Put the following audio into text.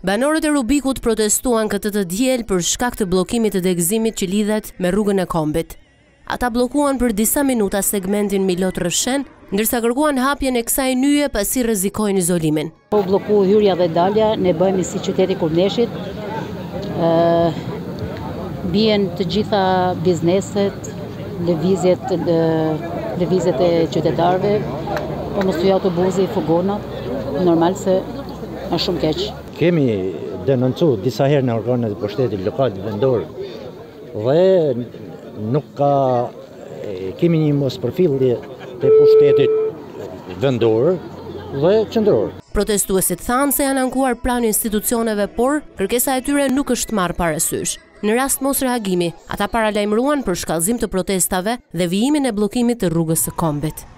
Banorët e Rubikut protestuan këtë të diel për shkak të bllokimit të degëzimit që lidhet me rrugën e Kombit. Ata bllokuan për disa minuta segmentin Milot-RIHAPJEN, ndërsa kërkuan hapjen e kësaj nyje pasi rrezikojnë izolimin. Po blloku hyrja dhe dalja, ne bëhemi si qyteti Kurneshit. Bien të gjitha bizneset, lëvizjet e qytetarëve, po mos hyj autobusi, fugonat, normal se është shumë keq. Kemi denoncu disa herë në organet e pushtetit lokal vendor dhe nuk kemi një mospërfillje të pushtetit vendor dhe qendror. Protestuesit thanë se janë ankuar pranë institucioneve, por kërkesa e tyre nuk është marrë parasysh. Në rast mos reagimi, ata paralajmëruan për shkallëzim të protestave dhe vijimin e bllokimit të rrugës së Kombit.